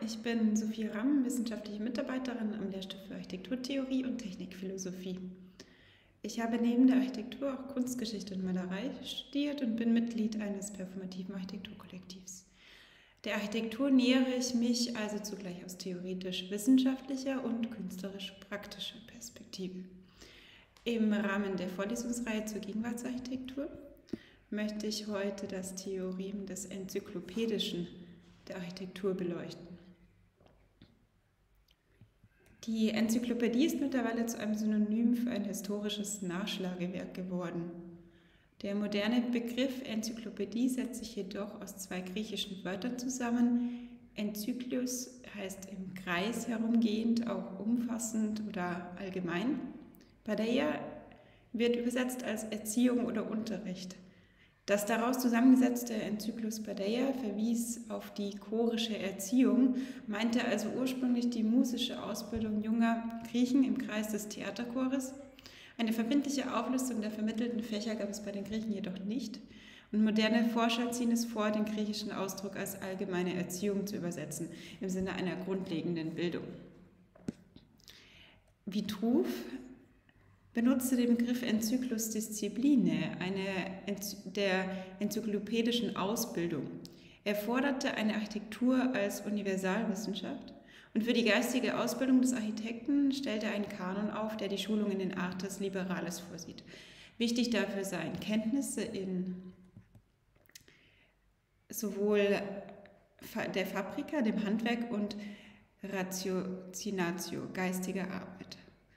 ich bin Sophie Ramm, wissenschaftliche Mitarbeiterin am Lehrstuhl für Architekturtheorie und Technikphilosophie. Ich habe neben der Architektur auch Kunstgeschichte und Malerei studiert und bin Mitglied eines performativen Architekturkollektivs. Der Architektur nähere ich mich also zugleich aus theoretisch-wissenschaftlicher und künstlerisch-praktischer Perspektive. Im Rahmen der Vorlesungsreihe zur Gegenwartsarchitektur möchte ich heute das Theorem des Enzyklopädischen der Architektur beleuchten. Die Enzyklopädie ist mittlerweile zu einem Synonym für ein historisches Nachschlagewerk geworden. Der moderne Begriff Enzyklopädie setzt sich jedoch aus zwei griechischen Wörtern zusammen. Enzyklos heißt im Kreis herumgehend, auch umfassend oder allgemein. Paideia wird übersetzt als Erziehung oder Unterricht. Das daraus zusammengesetzte Enzyklos Paideia verwies auf die chorische Erziehung, meinte also ursprünglich die musische Ausbildung junger Griechen im Kreis des Theaterchores. Eine verbindliche Auflistung der vermittelten Fächer gab es bei den Griechen jedoch nicht, und moderne Forscher ziehen es vor, den griechischen Ausdruck als allgemeine Erziehung zu übersetzen, im Sinne einer grundlegenden Bildung. Vitruv benutzte den Begriff Encyklus Discipline, der enzyklopädischen Ausbildung. Er forderte eine Architektur als Universalwissenschaft und für die geistige Ausbildung des Architekten stellte er einen Kanon auf, der die Schulung in den Artes Liberales vorsieht. Wichtig dafür seien Kenntnisse in sowohl der Fabrica, dem Handwerk, und Ratiocinatio, geistiger Arbeit.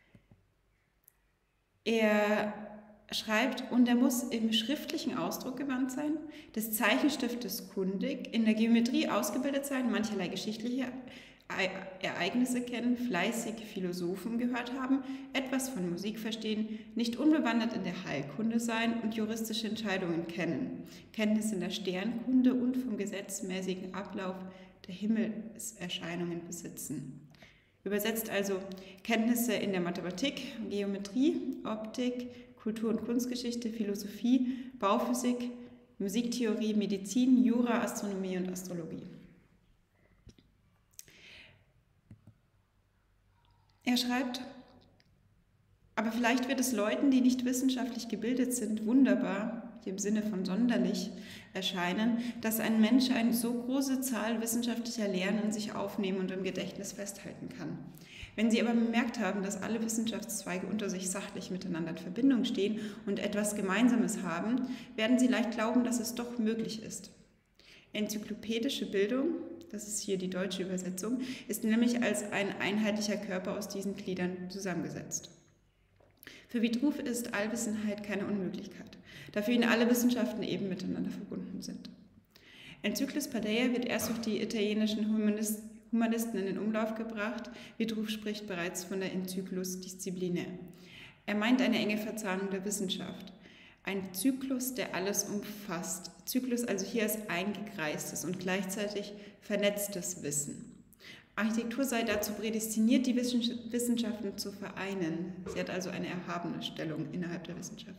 Er schreibt, und er muss im schriftlichen Ausdruck gewandt sein, des Zeichenstiftes kundig, in der Geometrie ausgebildet sein, mancherlei geschichtliche Ereignisse kennen, fleißig Philosophen gehört haben, etwas von Musik verstehen, nicht unbewandert in der Heilkunde sein und juristische Entscheidungen kennen, Kenntnis in der Sternkunde und vom gesetzmäßigen Ablauf der Himmelserscheinungen besitzen. Übersetzt also Kenntnisse in der Mathematik, Geometrie, Optik, Kultur- und Kunstgeschichte, Philosophie, Bauphysik, Musiktheorie, Medizin, Jura, Astronomie und Astrologie. Er schreibt, aber vielleicht wird es Leuten, die nicht wissenschaftlich gebildet sind, wunderbar, im Sinne von sonderlich, erscheinen, dass ein Mensch eine so große Zahl wissenschaftlicher Lehren in sich aufnehmen und im Gedächtnis festhalten kann. Wenn Sie aber bemerkt haben, dass alle Wissenschaftszweige unter sich sachlich miteinander in Verbindung stehen und etwas Gemeinsames haben, werden Sie leicht glauben, dass es doch möglich ist. Enzyklopädische Bildung, das ist hier die deutsche Übersetzung, ist nämlich als ein einheitlicher Körper aus diesen Gliedern zusammengesetzt. Für Vitruv ist Allwissenheit keine Unmöglichkeit, da für ihn alle Wissenschaften eben miteinander verbunden sind. Enzyklos Paideia wird erst durch die italienischen Humanisten in den Umlauf gebracht. Vitruv spricht bereits von der Encyklus Discipline. Er meint eine enge Verzahnung der Wissenschaft. Ein Zyklus, der alles umfasst. Zyklus also hier als eingekreistes und gleichzeitig vernetztes Wissen. Architektur sei dazu prädestiniert, die Wissenschaften zu vereinen. Sie hat also eine erhabene Stellung innerhalb der Wissenschaft.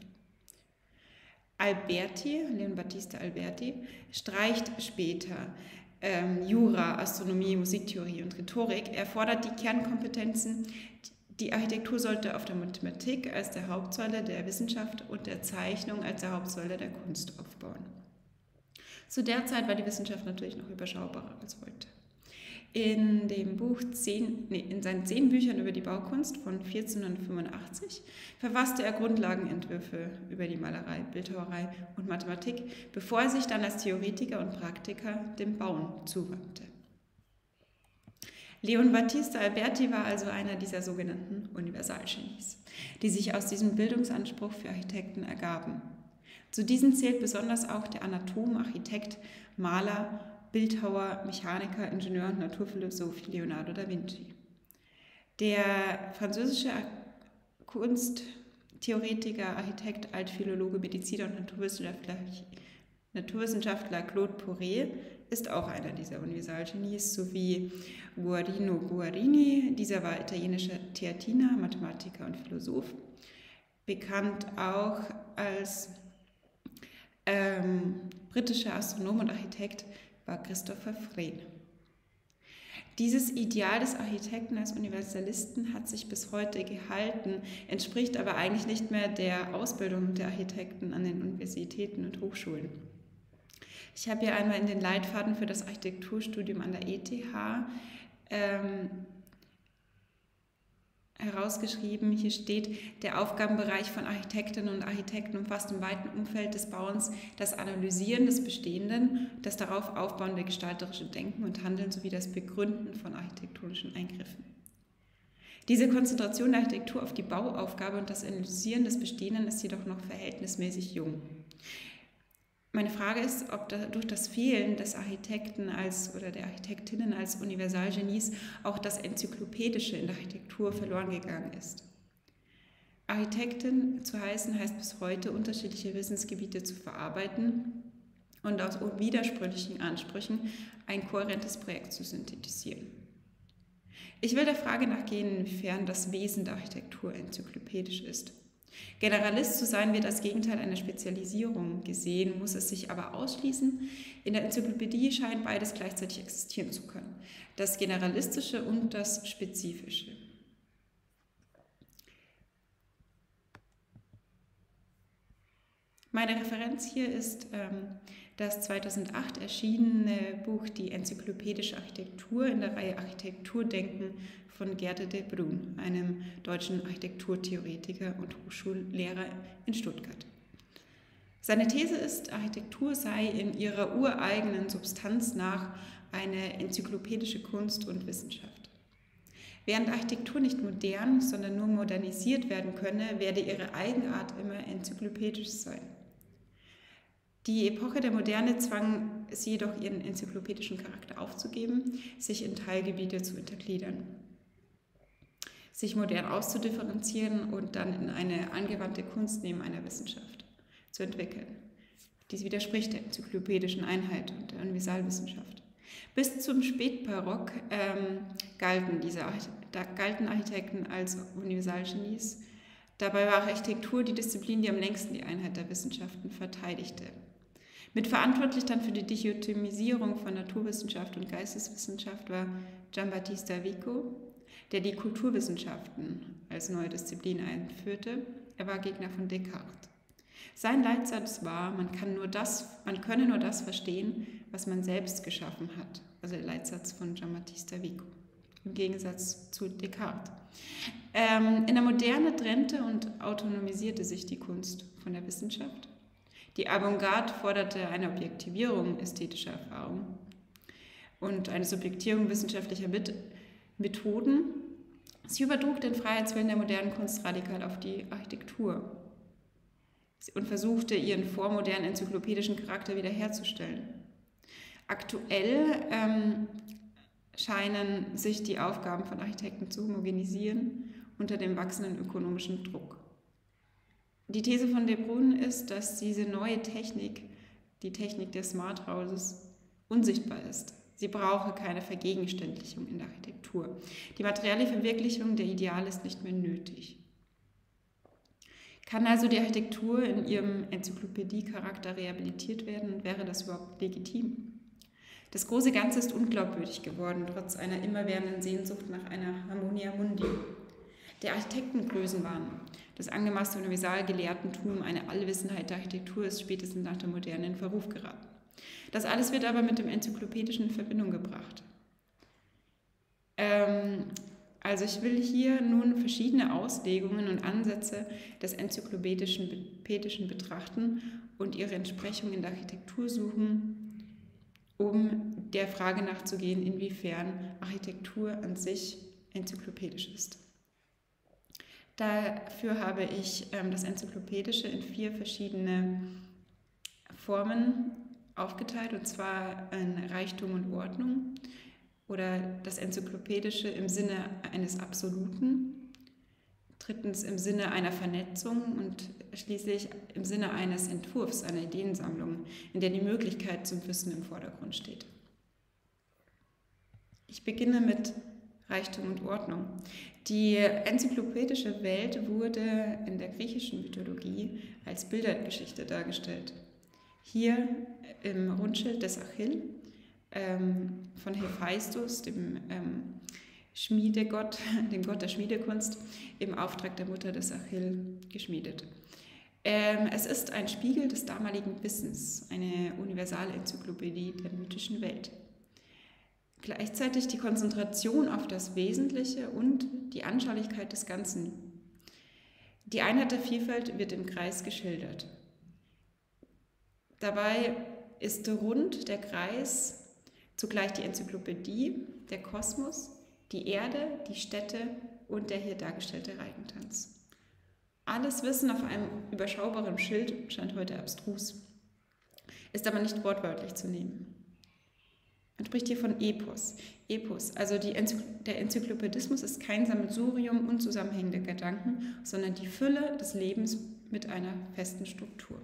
Leon Battista Alberti, streicht später Jura, Astronomie, Musiktheorie und Rhetorik. Er fordert die Kernkompetenzen. Die Architektur sollte auf der Mathematik als der Hauptsäule der Wissenschaft und der Zeichnung als der Hauptsäule der Kunst aufbauen. Zu der Zeit war die Wissenschaft natürlich noch überschaubarer als heute. In seinen 10 Büchern über die Baukunst von 1485 verfasste er Grundlagenentwürfe über die Malerei, Bildhauerei und Mathematik, bevor er sich dann als Theoretiker und Praktiker dem Bauen zuwandte. Leon Battista Alberti war also einer dieser sogenannten Universalgenies, die sich aus diesem Bildungsanspruch für Architekten ergaben. Zu diesen zählt besonders auch der Anatom, Architekt, Maler, Bildhauer, Mechaniker, Ingenieur und Naturphilosoph Leonardo da Vinci. Der französische Kunsttheoretiker, Architekt, Altphilologe, Mediziner und Naturwissenschaftler Claude Pourret ist auch einer dieser Universalgenies, sowie Guarino Guarini, dieser war italienischer Theatiner, Mathematiker und Philosoph, bekannt auch als britischer Astronom und Architekt war Christopher Wren. Dieses Ideal des Architekten als Universalisten hat sich bis heute gehalten, entspricht aber eigentlich nicht mehr der Ausbildung der Architekten an den Universitäten und Hochschulen. Ich habe hier einmal in den Leitfaden für das Architekturstudium an der ETH herausgeschrieben. Hier steht, der Aufgabenbereich von Architektinnen und Architekten umfasst im weiten Umfeld des Bauens das Analysieren des Bestehenden, das darauf aufbauende gestalterische Denken und Handeln sowie das Begründen von architektonischen Eingriffen. Diese Konzentration der Architektur auf die Bauaufgabe und das Analysieren des Bestehenden ist jedoch noch verhältnismäßig jung. Meine Frage ist, ob durch das Fehlen des Architekten oder der Architektinnen als Universalgenies auch das Enzyklopädische in der Architektur verloren gegangen ist. Architektin zu heißen heißt bis heute, unterschiedliche Wissensgebiete zu verarbeiten und aus widersprüchlichen Ansprüchen ein kohärentes Projekt zu synthetisieren. Ich will der Frage nachgehen, inwiefern das Wesen der Architektur enzyklopädisch ist. Generalist zu sein wird als Gegenteil einer Spezialisierung gesehen, muss es sich aber ausschließen. In der Enzyklopädie scheint beides gleichzeitig existieren zu können, das Generalistische und das Spezifische. Meine Referenz hier ist das 2008 erschienene Buch Die enzyklopädische Architektur in der Reihe Architekturdenken von Gerde de Bruyn, einem deutschen Architekturtheoretiker und Hochschullehrer in Stuttgart. Seine These ist, Architektur sei in ihrer ureigenen Substanz nach eine enzyklopädische Kunst und Wissenschaft. Während Architektur nicht modern, sondern nur modernisiert werden könne, werde ihre Eigenart immer enzyklopädisch sein. Die Epoche der Moderne zwang sie jedoch, ihren enzyklopädischen Charakter aufzugeben, sich in Teilgebiete zu untergliedern, sich modern auszudifferenzieren und dann in eine angewandte Kunst neben einer Wissenschaft zu entwickeln. Dies widerspricht der enzyklopädischen Einheit und der Universalwissenschaft. Bis zum Spätbarock galten Architekten als Universalgenies. Dabei war Architektur die Disziplin, die am längsten die Einheit der Wissenschaften verteidigte. Mitverantwortlich dann für die Dichotomisierung von Naturwissenschaft und Geisteswissenschaft war Giambattista Vico, der die Kulturwissenschaften als neue Disziplin einführte. Er war Gegner von Descartes. Sein Leitsatz war, man könne nur das verstehen, was man selbst geschaffen hat. Also der Leitsatz von Giambattista Vico, im Gegensatz zu Descartes. In der Moderne trennte und autonomisierte sich die Kunst von der Wissenschaft. Die Avantgarde forderte eine Objektivierung ästhetischer Erfahrung und eine Subjektierung wissenschaftlicher Methoden. Sie übertrug den Freiheitswillen der modernen Kunst radikal auf die Architektur und versuchte, ihren vormodernen enzyklopädischen Charakter wiederherzustellen. Aktuell scheinen sich die Aufgaben von Architekten zu homogenisieren unter dem wachsenden ökonomischen Druck. Die These von de Bruyn ist, dass diese neue Technik, die Technik des Smart Houses, unsichtbar ist. Sie brauche keine Vergegenständlichung in der Architektur. Die materielle Verwirklichung der Ideale ist nicht mehr nötig. Kann also die Architektur in ihrem Enzyklopädie-Charakter rehabilitiert werden und wäre das überhaupt legitim? Das große Ganze ist unglaubwürdig geworden, trotz einer immerwährenden Sehnsucht nach einer Harmonia Mundi. Der Architektengrößenwahn, das angemaßte Universalgelehrtentum, eine Allwissenheit der Architektur ist spätestens nach der Moderne in Verruf geraten. Das alles wird aber mit dem Enzyklopädischen in Verbindung gebracht. Also ich will hier nun verschiedene Auslegungen und Ansätze des Enzyklopädischen betrachten und ihre Entsprechung in der Architektur suchen, um der Frage nachzugehen, inwiefern Architektur an sich enzyklopädisch ist. Dafür habe ich das Enzyklopädische in 4 verschiedene Formen aufgeteilt, und zwar in Reichtum und Ordnung oder das Enzyklopädische im Sinne eines Absoluten, drittens im Sinne einer Vernetzung und schließlich im Sinne eines Entwurfs, einer Ideensammlung, in der die Möglichkeit zum Wissen im Vordergrund steht. Ich beginne mit Reichtum und Ordnung. Die enzyklopädische Welt wurde in der griechischen Mythologie als Bildergeschichte dargestellt. Hier im Rundschild des Achill von Hephaistos, dem Schmiedegott, dem Gott der Schmiedekunst, im Auftrag der Mutter des Achill geschmiedet. Es ist ein Spiegel des damaligen Wissens, eine Universalenzyklopädie der mythischen Welt. Gleichzeitig die Konzentration auf das Wesentliche und die Anschaulichkeit des Ganzen. Die Einheit der Vielfalt wird im Kreis geschildert. Dabei ist rund der Kreis zugleich die Enzyklopädie, der Kosmos, die Erde, die Städte und der hier dargestellte Reigentanz. Alles Wissen auf einem überschaubaren Schild scheint heute abstrus, ist aber nicht wortwörtlich zu nehmen. Man spricht hier von Epos. Epos, also der Enzyklopädismus ist kein Sammelsurium unzusammenhängender Gedanken, sondern die Fülle des Lebens mit einer festen Struktur.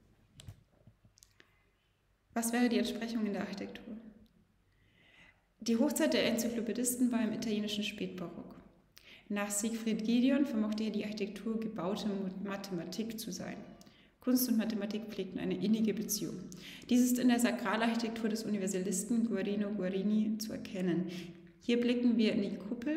Was wäre die Entsprechung in der Architektur? Die Hochzeit der Enzyklopädisten war im italienischen Spätbarock. Nach Siegfried Giedion vermochte hier die Architektur gebaute Mathematik zu sein. Kunst und Mathematik pflegten eine innige Beziehung. Dies ist in der Sakralarchitektur des Universalisten Guarino Guarini zu erkennen. Hier blicken wir in die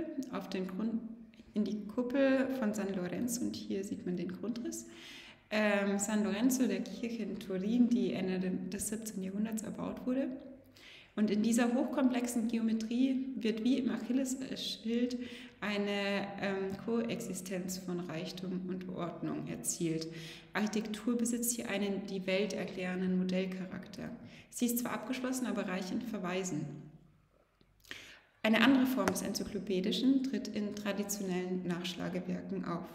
Kuppel von San Lorenzo und hier sieht man den Grundriss. San Lorenzo, der Kirche in Turin, die Ende des 17. Jahrhunderts erbaut wurde. Und in dieser hochkomplexen Geometrie wird wie im Achillesschild eine Koexistenz von Reichtum und Ordnung erzielt. Architektur besitzt hier einen die Welt erklärenden Modellcharakter. Sie ist zwar abgeschlossen, aber reich in Verweisen. Eine andere Form des Enzyklopädischen tritt in traditionellen Nachschlagewerken auf.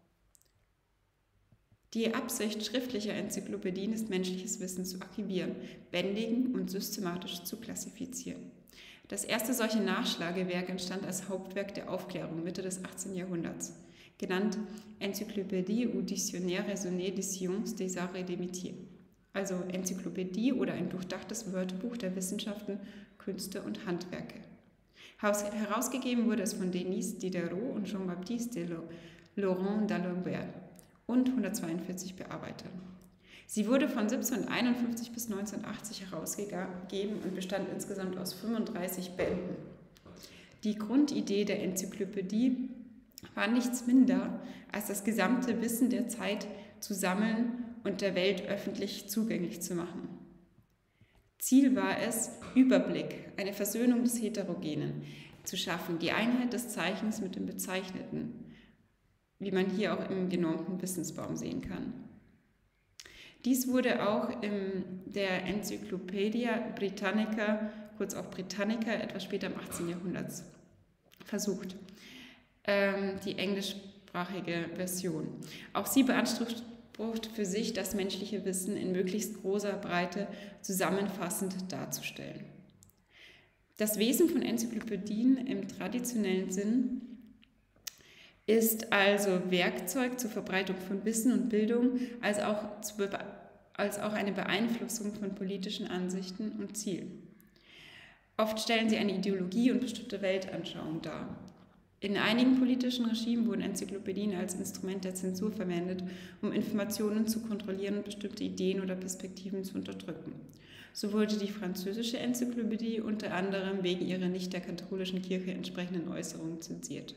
Die Absicht schriftlicher Enzyklopädien ist, menschliches Wissen zu archivieren, bändigen und systematisch zu klassifizieren. Das erste solche Nachschlagewerk entstand als Hauptwerk der Aufklärung Mitte des 18. Jahrhunderts, genannt Encyclopédie ou Dictionnaire raisonné des sciences, des arts et des métiers, also Enzyklopädie oder ein durchdachtes Wörterbuch der Wissenschaften, Künste und Handwerke. Herausgegeben wurde es von Denis Diderot und Jean-Baptiste Laurent d'Alembert und 142 Bearbeitern. Sie wurde von 1751 bis 1980 herausgegeben und bestand insgesamt aus 35 Bänden. Die Grundidee der Enzyklopädie war nichts minder, als das gesamte Wissen der Zeit zu sammeln und der Welt öffentlich zugänglich zu machen. Ziel war es, Überblick, eine Versöhnung des Heterogenen zu schaffen, die Einheit des Zeichens mit dem Bezeichneten, wie man hier auch im genormten Wissensbaum sehen kann. Dies wurde auch in der Encyclopaedia Britannica, kurz auch Britannica, etwas später im 18. Jahrhundert versucht, die englischsprachige Version. Auch sie beansprucht für sich, das menschliche Wissen in möglichst großer Breite zusammenfassend darzustellen. Das Wesen von Enzyklopädien im traditionellen Sinn ist also Werkzeug zur Verbreitung von Wissen und Bildung, als auch eine Beeinflussung von politischen Ansichten und Zielen. Oft stellen sie eine Ideologie und bestimmte Weltanschauung dar. In einigen politischen Regimen wurden Enzyklopädien als Instrument der Zensur verwendet, um Informationen zu kontrollieren und bestimmte Ideen oder Perspektiven zu unterdrücken. So wurde die französische Enzyklopädie unter anderem wegen ihrer nicht der katholischen Kirche entsprechenden Äußerungen zensiert.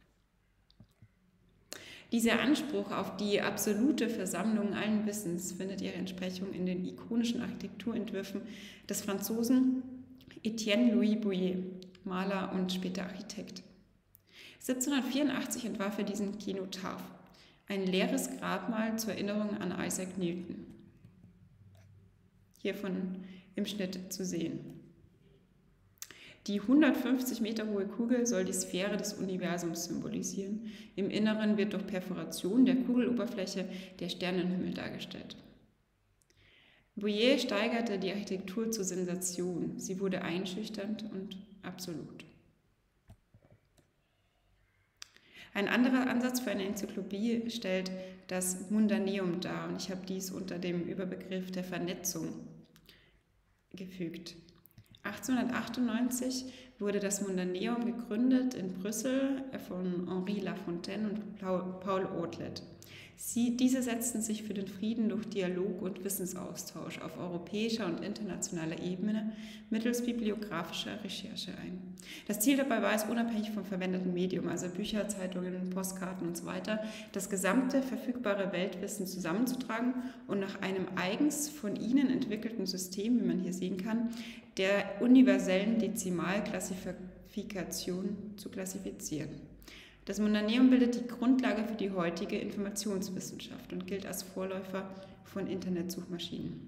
Dieser Anspruch auf die absolute Versammlung allen Wissens findet ihre Entsprechung in den ikonischen Architekturentwürfen des Franzosen Etienne Louis Bouyer, Maler und später Architekt. 1784 entwarf er diesen Kenotaph, ein leeres Grabmal zur Erinnerung an Isaac Newton. Hiervon im Schnitt zu sehen. Die 150 Meter hohe Kugel soll die Sphäre des Universums symbolisieren. Im Inneren wird durch Perforation der Kugeloberfläche der Sternenhimmel dargestellt. Bouyer steigerte die Architektur zur Sensation. Sie wurde einschüchternd und absolut. Ein anderer Ansatz für eine Enzyklopädie stellt das Mundaneum dar, und ich habe dies unter dem Überbegriff der Vernetzung gefügt. 1898 wurde das Mundaneum gegründet in Brüssel von Henri Lafontaine und Paul Otlet. Diese setzten sich für den Frieden durch Dialog und Wissensaustausch auf europäischer und internationaler Ebene mittels bibliografischer Recherche ein. Das Ziel dabei war es, unabhängig vom verwendeten Medium, also Bücher, Zeitungen, Postkarten und so weiter, das gesamte verfügbare Weltwissen zusammenzutragen und nach einem eigens von ihnen entwickelten System, wie man hier sehen kann, der universellen Dezimalklassifikation zu klassifizieren. Das Mundaneum bildet die Grundlage für die heutige Informationswissenschaft und gilt als Vorläufer von Internetsuchmaschinen.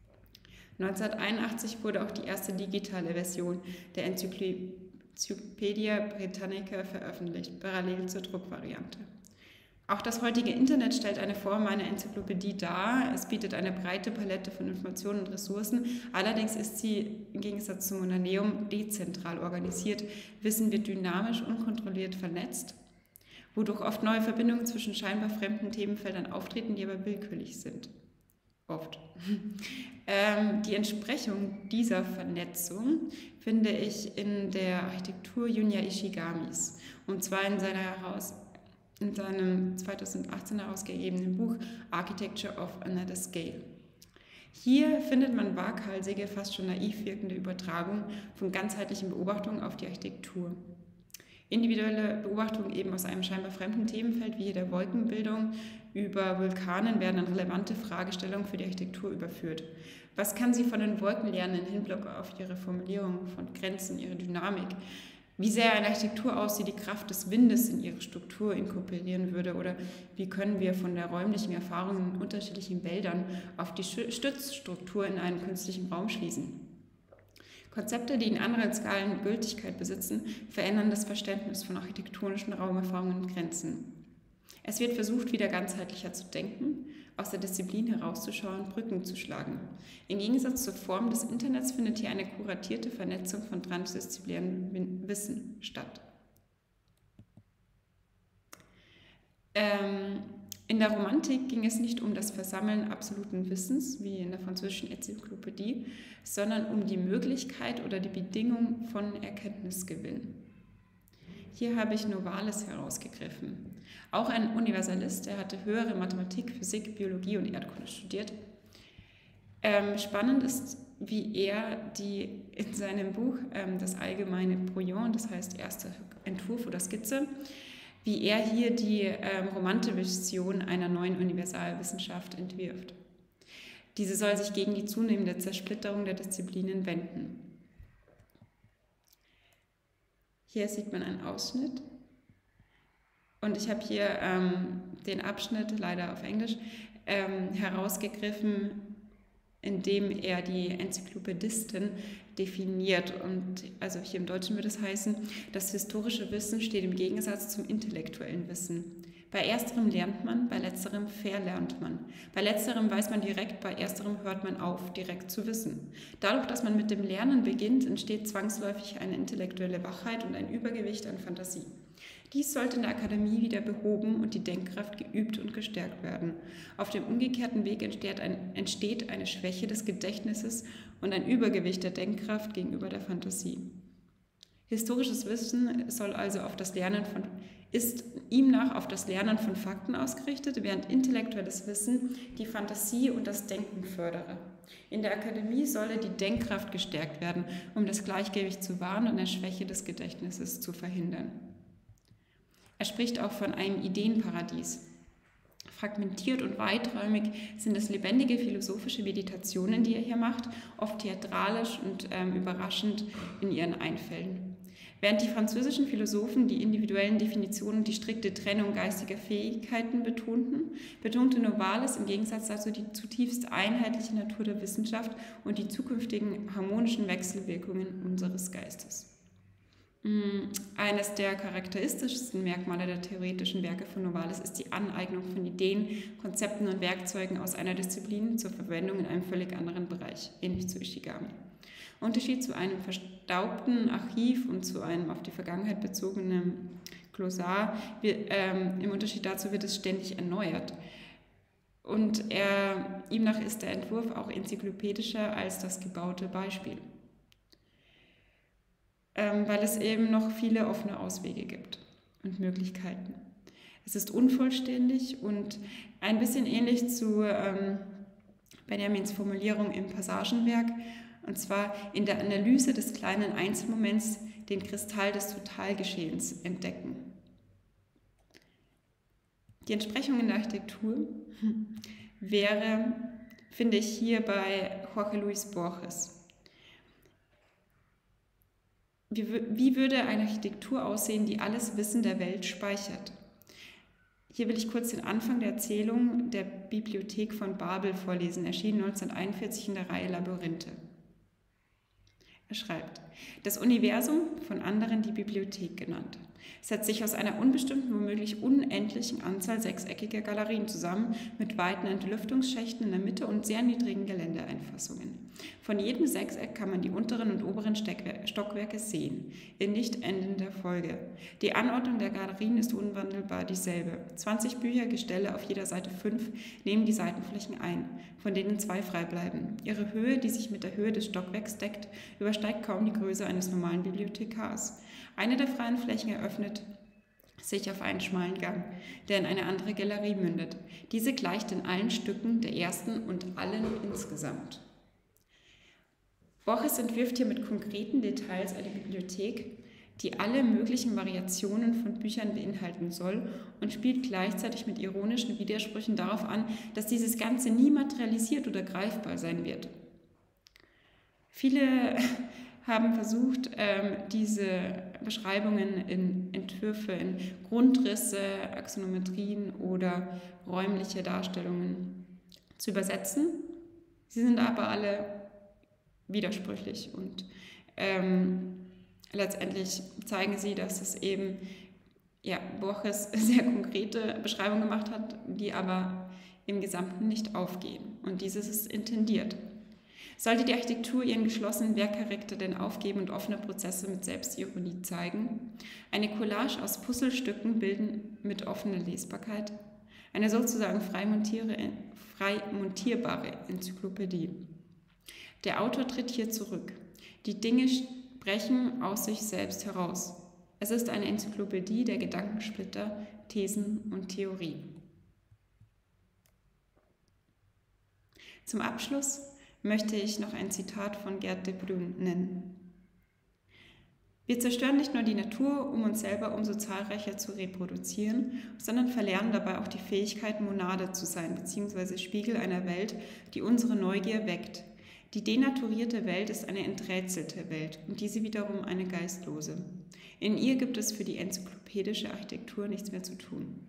1981 wurde auch die erste digitale Version der Encyclopaedia Britannica veröffentlicht, parallel zur Druckvariante. Auch das heutige Internet stellt eine Form einer Enzyklopädie dar. Es bietet eine breite Palette von Informationen und Ressourcen. Allerdings ist sie im Gegensatz zum Mundaneum dezentral organisiert. Wissen wird dynamisch, unkontrolliert vernetzt, wodurch oft neue Verbindungen zwischen scheinbar fremden Themenfeldern auftreten, die aber willkürlich sind. Oft. Die Entsprechung dieser Vernetzung finde ich in der Architektur Junya Ishigamis, und zwar in seinem 2018 herausgegebenen Buch Architecture of Another Scale. Hier findet man waghalsige, fast schon naiv wirkende Übertragungen von ganzheitlichen Beobachtungen auf die Architektur. Individuelle Beobachtungen eben aus einem scheinbar fremden Themenfeld wie der Wolkenbildung über Vulkanen werden an relevante Fragestellungen für die Architektur überführt. Was kann sie von den Wolken lernen im Hinblick auf ihre Formulierung von Grenzen, ihre Dynamik? Wie sehr eine Architektur aussieht, die Kraft des Windes in ihre Struktur inkorporieren würde, oder wie können wir von der räumlichen Erfahrung in unterschiedlichen Wäldern auf die Stützstruktur in einem künstlichen Raum schließen. Konzepte, die in anderen Skalen Gültigkeit besitzen, verändern das Verständnis von architektonischen Raumerfahrungen und Grenzen. Es wird versucht, wieder ganzheitlicher zu denken, aus der Disziplin herauszuschauen, Brücken zu schlagen. Im Gegensatz zur Form des Internets findet hier eine kuratierte Vernetzung von transdisziplinärem Wissen statt. In der Romantik ging es nicht um das Versammeln absoluten Wissens, wie in der französischen Enzyklopädie, sondern um die Möglichkeit oder die Bedingung von Erkenntnisgewinn. Hier habe ich Novalis herausgegriffen. Auch ein Universalist, er hatte höhere Mathematik, Physik, Biologie und Erdkunde studiert. Spannend ist, wie er in seinem Buch das allgemeine Brouillon, das heißt erster Entwurf oder Skizze, wie er hier die romantische Vision einer neuen Universalwissenschaft entwirft. Diese soll sich gegen die zunehmende Zersplitterung der Disziplinen wenden. Hier sieht man einen Ausschnitt und ich habe hier den Abschnitt, leider auf Englisch, herausgegriffen, indem er die Enzyklopädisten definiert. Und also hier im Deutschen würde es heißen, das historische Wissen steht im Gegensatz zum intellektuellen Wissen. Bei ersterem lernt man, bei letzterem verlernt man. Bei letzterem weiß man direkt, bei ersterem hört man auf, direkt zu wissen. Dadurch, dass man mit dem Lernen beginnt, entsteht zwangsläufig eine intellektuelle Wachheit und ein Übergewicht an Fantasie. Dies sollte in der Akademie wieder behoben und die Denkkraft geübt und gestärkt werden. Auf dem umgekehrten Weg entsteht eine Schwäche des Gedächtnisses und ein Übergewicht der Denkkraft gegenüber der Fantasie. Historisches Wissen ist ihm nach auf das Lernen von Fakten ausgerichtet, während intellektuelles Wissen die Fantasie und das Denken fördere. In der Akademie solle die Denkkraft gestärkt werden, um das Gleichgewicht zu wahren und eine Schwäche des Gedächtnisses zu verhindern. Er spricht auch von einem Ideenparadies. Fragmentiert und weiträumig sind es lebendige philosophische Meditationen, die er hier macht, oft theatralisch und überraschend in ihren Einfällen. Während die französischen Philosophen die individuellen Definitionen und die strikte Trennung geistiger Fähigkeiten betonte Novalis im Gegensatz dazu die zutiefst einheitliche Natur der Wissenschaft und die zukünftigen harmonischen Wechselwirkungen unseres Geistes. Eines der charakteristischsten Merkmale der theoretischen Werke von Novalis ist die Aneignung von Ideen, Konzepten und Werkzeugen aus einer Disziplin zur Verwendung in einem völlig anderen Bereich, ähnlich zu Ishigami. Unterschied zu einem verstaubten Archiv und zu einem auf die Vergangenheit bezogenen Glossar, im Unterschied dazu wird es ständig erneuert. Und ihm nach ist der Entwurf auch enzyklopädischer als das gebaute Beispiel, weil es eben noch viele offene Auswege gibt und Möglichkeiten. Es ist unvollständig und ein bisschen ähnlich zu Benjamins Formulierung im Passagenwerk, und zwar in der Analyse des kleinen Einzelmoments den Kristall des Totalgeschehens entdecken. Die Entsprechung in der Architektur wäre, finde ich, hier bei Jorge Luis Borges. Wie würde eine Architektur aussehen, die alles Wissen der Welt speichert? Hier will ich kurz den Anfang der Erzählung der Bibliothek von Babel vorlesen, erschienen 1941 in der Reihe Labyrinthe. Er schreibt: Das Universum, von anderen die Bibliothek genannt, setzt sich aus einer unbestimmten, womöglich unendlichen Anzahl sechseckiger Galerien zusammen, mit weiten Entlüftungsschächten in der Mitte und sehr niedrigen Geländeeinfassungen. Von jedem Sechseck kann man die unteren und oberen Stockwerke sehen, in nicht endender Folge. Die Anordnung der Galerien ist unwandelbar dieselbe. 20 Büchergestelle, auf jeder Seite 5, nehmen die Seitenflächen ein, von denen 2 frei bleiben. Ihre Höhe, die sich mit der Höhe des Stockwerks deckt, übersteigt kaum die Größe eines normalen Bibliothekars. Eine der freien Flächen eröffnet sich auf einen schmalen Gang, der in eine andere Galerie mündet. Diese gleicht in allen Stücken der ersten und allen insgesamt. Borges entwirft hier mit konkreten Details eine Bibliothek, die alle möglichen Variationen von Büchern beinhalten soll und spielt gleichzeitig mit ironischen Widersprüchen darauf an, dass dieses Ganze nie materialisiert oder greifbar sein wird. Viele haben versucht, diese Beschreibungen in Entwürfe, in Grundrisse, Axonometrien oder räumliche Darstellungen zu übersetzen. Sie sind aber alle widersprüchlich und letztendlich zeigen sie, dass es eben Borges sehr konkrete Beschreibungen gemacht hat, die aber im Gesamten nicht aufgehen. Und dieses ist intendiert. Sollte die Architektur ihren geschlossenen Werkcharakter denn aufgeben und offene Prozesse mit Selbstironie zeigen? Eine Collage aus Puzzlestücken bilden mit offener Lesbarkeit eine sozusagen frei montierbare Enzyklopädie. Der Autor tritt hier zurück. Die Dinge sprechen aus sich selbst heraus. Es ist eine Enzyklopädie der Gedankensplitter, Thesen und Theorien. Zum Abschluss möchte ich noch ein Zitat von Gerd de Brun nennen. Wir zerstören nicht nur die Natur, um uns selber umso zahlreicher zu reproduzieren, sondern verlernen dabei auch die Fähigkeit, Monade zu sein, bzw. Spiegel einer Welt, die unsere Neugier weckt. Die denaturierte Welt ist eine enträtselte Welt und diese wiederum eine geistlose. In ihr gibt es für die enzyklopädische Architektur nichts mehr zu tun.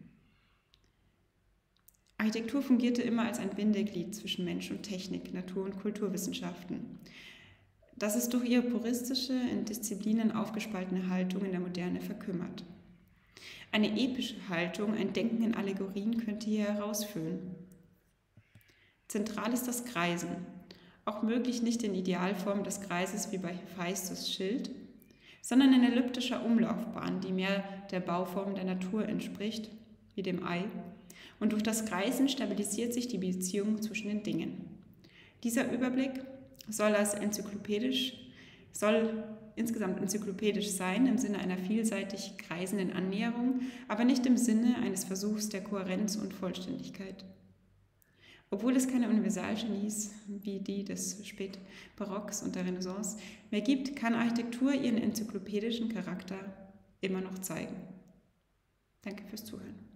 Architektur fungierte immer als ein Bindeglied zwischen Mensch und Technik, Natur- und Kulturwissenschaften. Das ist durch ihre puristische, in Disziplinen aufgespaltene Haltung in der Moderne verkümmert. Eine epische Haltung, ein Denken in Allegorien könnte hier herausführen. Zentral ist das Kreisen, auch möglich nicht in Idealform des Kreises wie bei Hephaistos Schild, sondern in elliptischer Umlaufbahn, die mehr der Bauform der Natur entspricht, wie dem Ei, und durch das Kreisen stabilisiert sich die Beziehung zwischen den Dingen. Dieser Überblick soll insgesamt enzyklopädisch sein, im Sinne einer vielseitig kreisenden Annäherung, aber nicht im Sinne eines Versuchs der Kohärenz und Vollständigkeit. Obwohl es keine Universalgenies wie die des Spätbarocks und der Renaissance mehr gibt, kann Architektur ihren enzyklopädischen Charakter immer noch zeigen. Danke fürs Zuhören.